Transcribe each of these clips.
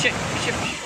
पीछे पीछे पीछे।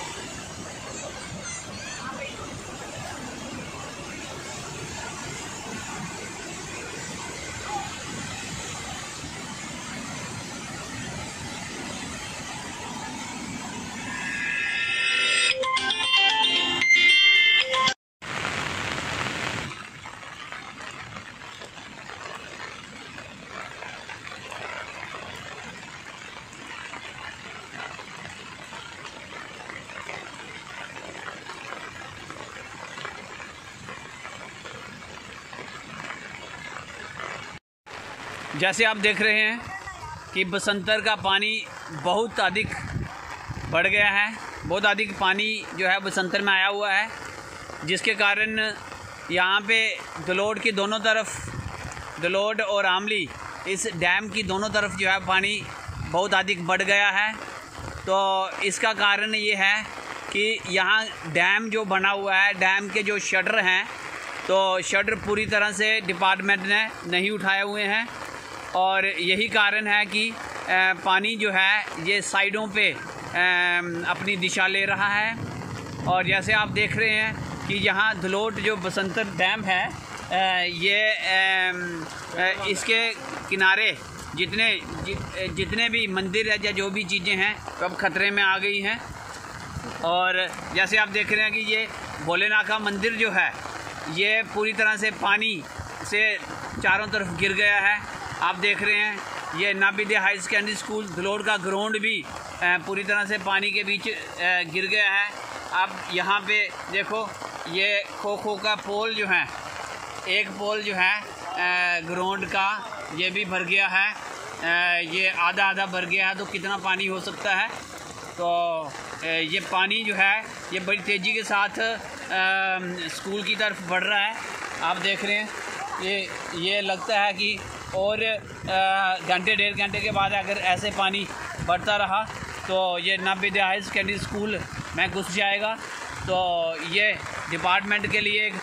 जैसे आप देख रहे हैं कि बसंतर का पानी बहुत अधिक बढ़ गया है, बहुत अधिक पानी जो है बसंतर में आया हुआ है, जिसके कारण यहाँ पे दलोड की दोनों तरफ, दलोड और आमली इस डैम की दोनों तरफ जो है पानी बहुत अधिक बढ़ गया है। तो इसका कारण ये है कि यहाँ डैम जो बना हुआ है, डैम के जो शटर हैं, तो शटर पूरी तरह से डिपार्टमेंट ने नहीं उठाए हुए हैं और यही कारण है कि पानी जो है ये साइडों पे अपनी दिशा ले रहा है। और जैसे आप देख रहे हैं कि यहाँ दलोड जो बसंतर डैम है, ये इसके किनारे जितने भी मंदिर है या जो भी चीज़ें हैं अब खतरे में आ गई हैं। और जैसे आप देख रहे हैं कि ये भोलेनाथ का मंदिर जो है ये पूरी तरह से पानी से चारों तरफ गिर गया है। आप देख रहे हैं ये Nabid high secondary school Dalod का ग्राउंड भी पूरी तरह से पानी के बीच गिर गया है। अब यहाँ पे देखो ये खो का पोल जो है, एक पोल जो है ग्राउंड का ये भी भर गया है, ये आधा भर गया है। तो कितना पानी हो सकता है? तो ये पानी जो है ये बड़ी तेज़ी के साथ स्कूल की तरफ बढ़ रहा है। आप देख रहे हैं ये लगता है कि और घंटे डेढ़ घंटे के बाद अगर ऐसे पानी बढ़ता रहा तो ये नाबिद हाई सेकेंडरी स्कूल में घुस जाएगा। तो ये डिपार्टमेंट के लिए एक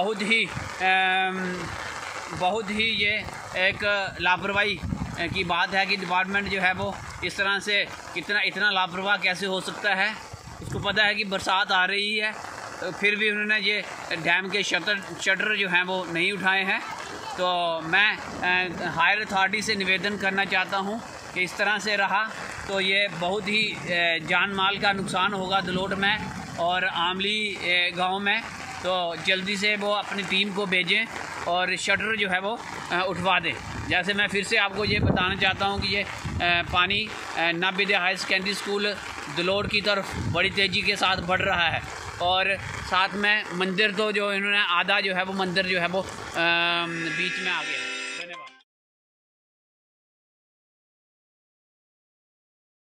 बहुत ही ये एक लापरवाही की बात है कि डिपार्टमेंट जो है वो इस तरह से इतना लापरवाह कैसे हो सकता है। उसको पता है कि बरसात आ रही है, फिर भी उन्होंने ये डैम के शटर जो हैं वो नहीं उठाए हैं। तो मैं हायर अथॉरिटी से निवेदन करना चाहता हूँ कि इस तरह से रहा तो ये बहुत ही जान माल का नुकसान होगा दलोड में और आमली गांव में। तो जल्दी से वो अपनी टीम को भेजें और शटर जो है वो उठवा दें। जैसे मैं फिर से आपको ये बताना चाहता हूँ कि ये पानी Nabid high secondary school Dalod की तरफ बड़ी तेज़ी के साथ बढ़ रहा है और साथ में मंदिर तो जो इन्होंने आधा जो है वो मंदिर जो है वो बीच में आ गया है।